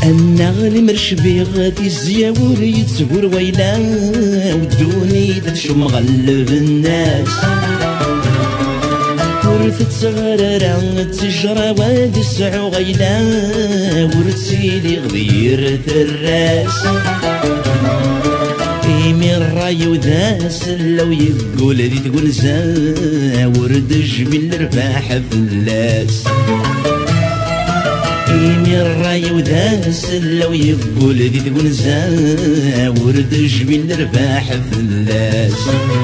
النغل مرشبي غادي الزياور يتسهور ويلا ودوني تشم مغلب الناس ورثت صغررة تجرى وادي السعو غيلا ورتسيلي غدير الراس إيمي الراي وذاس لو يقول ذي تقول ورد جبل الرباح فلاس إيمي الراي وذاس لو يقول ذي تقول ورد جبل الرباح فلاس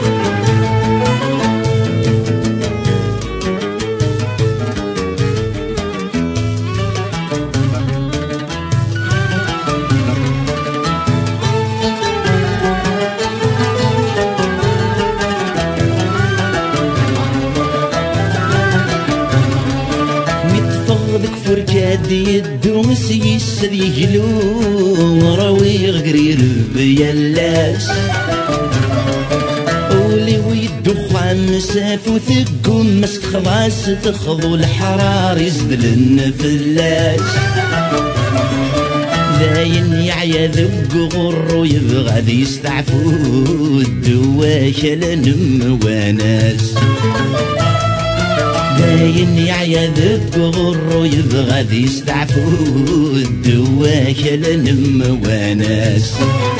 فركادي الدوس يسد يجلو راوي غرير بيلاس ولي ويدخان مساف وثقهم مسك خلاص تخضو الحرار يزدل النفلاس ذاين يعيا ذق غرو يبغى ذي يستعفو الدواش لنم وناس داين يعيا ذق غرو يبغى ذي يستعفو الدواش لنم وناس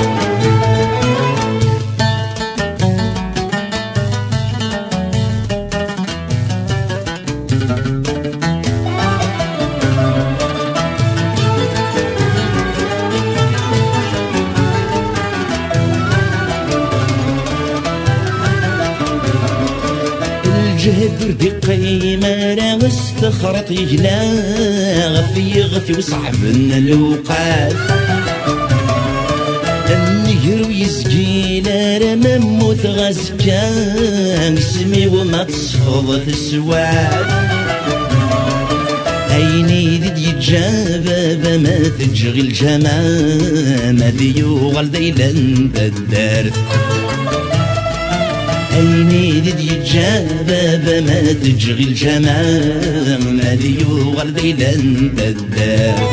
جهد دي قيمة لا واستخرط يجلا غفي وصعب الوقات النهر ويسقي لا رمى موت غزكان اسمي وما تصفض السواد عيني ذي يتجاب ما تجغي الجمام ذي غلدي لن بدار عيني ذي يتجاب ما تجغي الجمام ذي غلدي لن بدار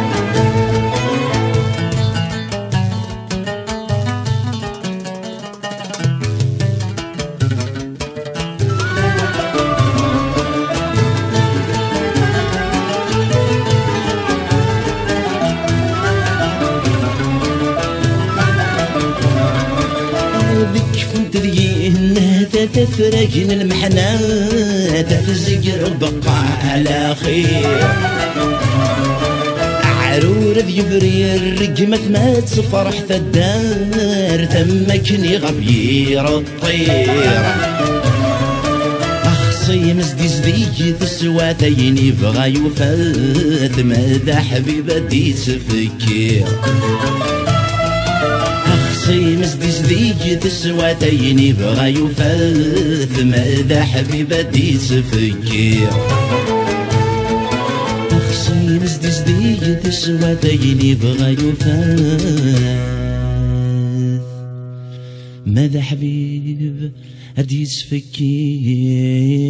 تفرقن المحنة تفزق بقى على خير عرور ذي يبري الرقمة ما تصفر حتى الدار تمكني غبير الطير أخصي مزدي زدي تسواتين يبغى يوفات مدى حبيبة دي تفكير مزدي زدي تسواتين يبغى يوفات ماذا حبيبة دي تفكير أخصي مزدي زدي تسواتين يبغى يوفات ماذا حبيب دي تفكير